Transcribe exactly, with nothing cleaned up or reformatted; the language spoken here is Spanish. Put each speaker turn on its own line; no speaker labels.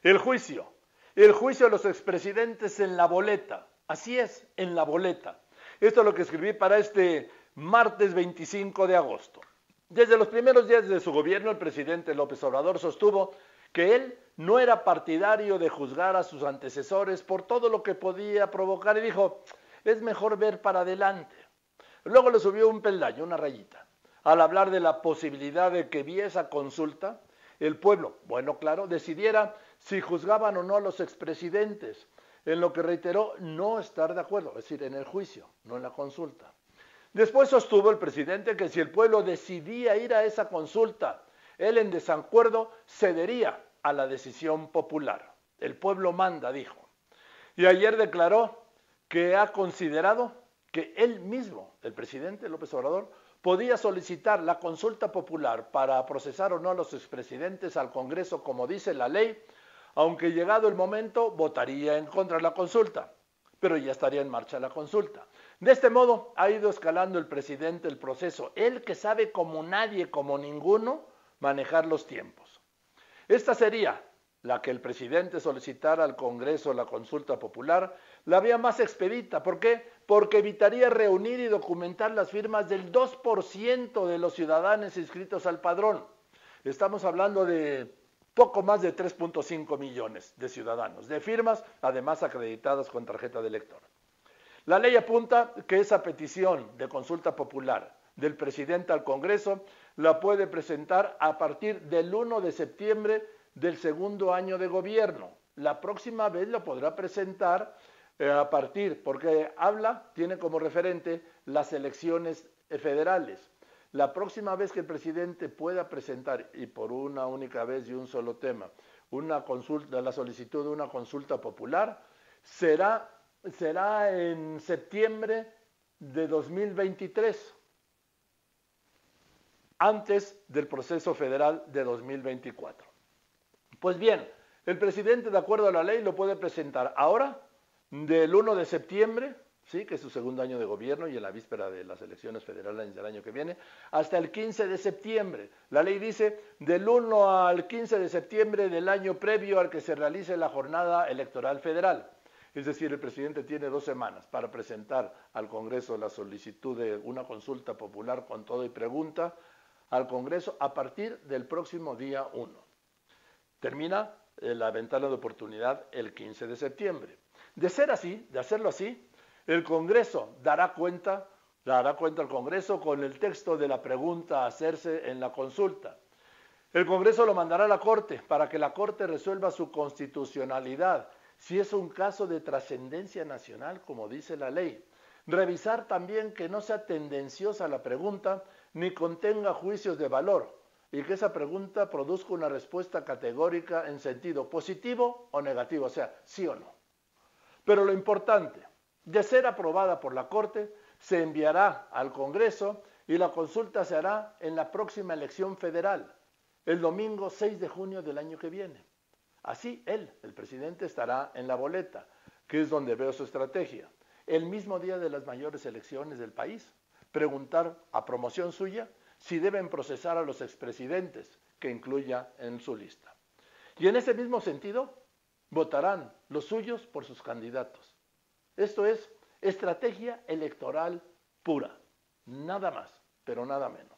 El juicio. El juicio de los expresidentes en la boleta. Así es, en la boleta. Esto es lo que escribí para este martes veinticinco de agosto. Desde los primeros días de su gobierno, el presidente López Obrador sostuvo que él no era partidario de juzgar a sus antecesores por todo lo que podía provocar y dijo, es mejor ver para adelante. Luego le subió un peldaño, una rayita, al hablar de la posibilidad de que vía esa consulta el pueblo, bueno, claro, decidiera si juzgaban o no a los expresidentes, en lo que reiteró no estar de acuerdo, es decir, en el juicio, no en la consulta. Después sostuvo el presidente que si el pueblo decidía ir a esa consulta, él en desacuerdo cedería a la decisión popular. El pueblo manda, dijo. Y ayer declaró que ha considerado que él mismo, el presidente López Obrador, podía solicitar la consulta popular para procesar o no a los expresidentes al Congreso, como dice la ley, aunque llegado el momento votaría en contra de la consulta, pero ya estaría en marcha la consulta. De este modo ha ido escalando el presidente el proceso, él que sabe como nadie, como ninguno, manejar los tiempos. Esta sería la que el presidente solicitara al Congreso la consulta popular, la vía más expedita. ¿Por qué? Porque evitaría reunir y documentar las firmas del dos por ciento de los ciudadanos inscritos al padrón. Estamos hablando de poco más de tres punto cinco millones de ciudadanos, de firmas, además acreditadas con tarjeta de elector. La ley apunta que esa petición de consulta popular del presidente al Congreso la puede presentar a partir del primero de septiembre del segundo año de gobierno. La próxima vez la podrá presentar eh, a partir, porque habla, tiene como referente las elecciones federales. La próxima vez que el presidente pueda presentar, y por una única vez y un solo tema, una consulta, la solicitud de una consulta popular, será, será en septiembre de dos mil veintitrés, antes del proceso federal de dos mil veinticuatro. Pues bien, el presidente, de acuerdo a la ley, lo puede presentar ahora, del primero de septiembre, ¿sí? que es su segundo año de gobierno y en la víspera de las elecciones federales del año que viene, hasta el quince de septiembre. La ley dice del uno al quince de septiembre del año previo al que se realice la jornada electoral federal. Es decir, el presidente tiene dos semanas para presentar al Congreso la solicitud de una consulta popular con todo y pregunta al Congreso a partir del próximo día uno. Termina la ventana de oportunidad el quince de septiembre. De ser así, de hacerlo así, el Congreso dará cuenta, dará cuenta al Congreso con el texto de la pregunta a hacerse en la consulta. El Congreso lo mandará a la Corte para que la Corte resuelva su constitucionalidad, si es un caso de trascendencia nacional, como dice la ley. Revisar también que no sea tendenciosa la pregunta ni contenga juicios de valor, y que esa pregunta produzca una respuesta categórica en sentido positivo o negativo, o sea, sí o no. Pero lo importante, de ser aprobada por la Corte, se enviará al Congreso y la consulta se hará en la próxima elección federal, el domingo seis de junio del año que viene. Así él, el presidente, estará en la boleta, que es donde veo su estrategia, el mismo día de las mayores elecciones del país, preguntar a promoción suya si deben procesar a los expresidentes que incluya en su lista. Y en ese mismo sentido, votarán los suyos por sus candidatos. Esto es estrategia electoral pura, nada más, pero nada menos.